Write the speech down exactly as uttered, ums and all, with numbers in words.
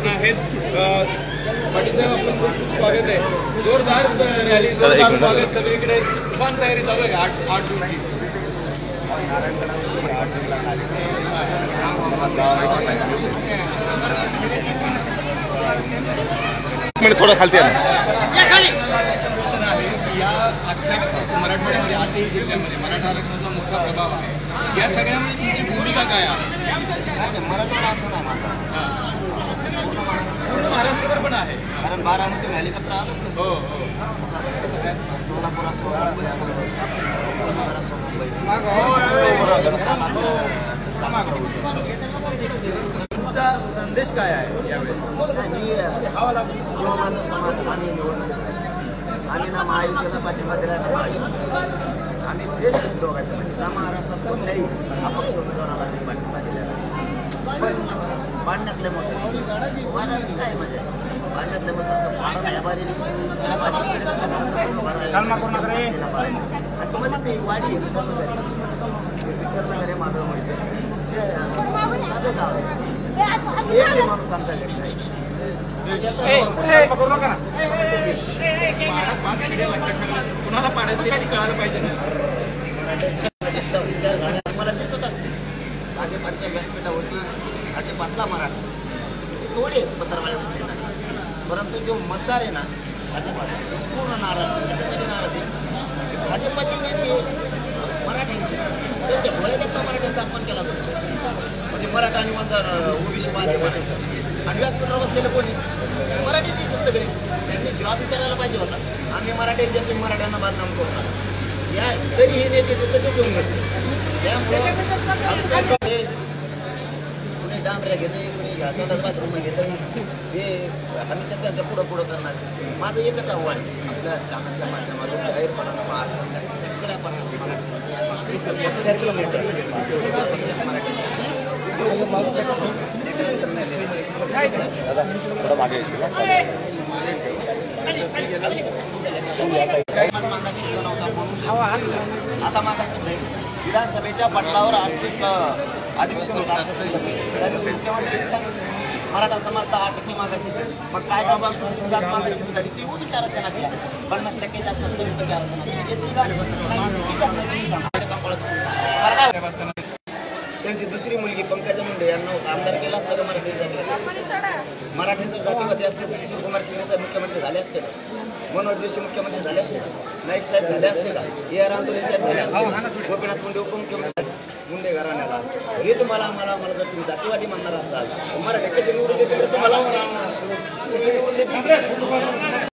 पण आहेत. पाटील साहेब आपलं खूप खूप स्वागत आहे. जोरदार रॅली, जोरदार स्वागत सगळीकडे. तुफान तयारी चालू आहे आठ आठ जूनची. थोडं खालती आहे या अख्ख्या मराठवाड्यामध्ये आठही जिल्ह्यामध्ये मराठा आरक्षणाचा मोठा प्रभाव आहे. या सगळ्यामध्ये तुमची भूमिका काय आहे? मराठवाडा असं नाही माझा, महाराष्ट्रभर पण आहे, कारण बारामती हेलिकॉप्टर आलं. हो हो. सोलापूर असो, मुंबई असो, पुणे असो, मुंबई तुमचा संदेश काय आहे यावेळेस? मी किंवा माझा समाज आम्ही निवडणूक आम्ही ना महायुतीला पाठिंबा दिला ना महायुती आम्ही देश दोघांचं म्हणजे ना महाराष्ट्रात कोणत्याही अपक्ष उमेदवाराला आम्ही पाठिंबा दिलेला. पण भांडण्यातले मत वाढण्यात काय मजा आहे? भांडण्यातले मत भाडं नाही बारीने आणि तुम्हाला ते वाडी विठ्ठलनगर विठ्ठलनगर हे माधव म्हणजे ते साधं गाव आहे. एक माणूस आमचा व्यक्त आहे. कुणाला पाडायचं ते कळायला पाहिजे ना. मला दिसत असते भाजपाच्या व्यासपीठावरती भाजपातला मराठा थोडे पत्रवाळ्यावरती घेतात, परंतु जो मतदार आहे ना भाजपात पूर्ण नाराज. त्याच्यासाठी नाराज आहे भाजपाचे नेते मराठ्यांचे, त्यांच्या डोळ्यात एकदा मराठ्यांचा अपमान केला जातो. म्हणजे मराठा आणि मतदार ओबीसी भाजप आणि व्यासपीठावर बसलेले कोणी मराठीचे सगळे. त्यांनी जॉब विचारायला पाहिजे होता. आम्ही मराठी जनते मराठ्यांना बदनाम करणार या तरी हे नेते तसेच घेऊन नसते. त्यामुळे कुणी डांबऱ्या घेते, कुणी घासाला बाथरूम घेते, हे आम्ही सगळ्यांचं पुढं पुढं करणार. माझं एकच आव्हान आपल्या चॅनलच्या माध्यमातून जाहीरपणानं सगळ्या मराठी किलोमीटर मराठी आता मागास विधानसभेच्या पटलावर आर्थिक अधिवेशन होता. त्या दिवशी मुख्यमंत्र्यांनी सांगितलं मराठा समाज दहा टक्के मागाशी, मग काय दाबा जात मागाशी झाली ती ओबीसी आरक्षणात घ्या. पन्नास टक्केच्या सत्तावीस टक्के आरक्षणात त्यांची दुसरी मुलगी पंकजा मुंडे यांना आमदार केला असता का मराठी जाती? मराठी जर जातीवादी असते तर सुशीलकुमार शिंदे साहेब मुख्यमंत्री झाले असते का? मनोहर जोशी मुख्यमंत्री झाले असते का? नाईक साहेब झाले असते का? ए आर आंदोले साहेब झाले असते का? गोपीनाथ मुंडे उपमुख्यमंत्री मुंडे घराण्याला हे तुम्हाला आम्हाला आम्हाला जर तुम्ही जातीवादी म्हणणार असाल मराठी कसे निवडून देतील तुम्हाला? कसे निवडून देतील?